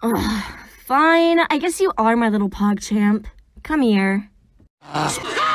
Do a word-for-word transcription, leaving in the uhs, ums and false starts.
Ugh, fine, I guess you are my little pogchamp. Come here. Uh,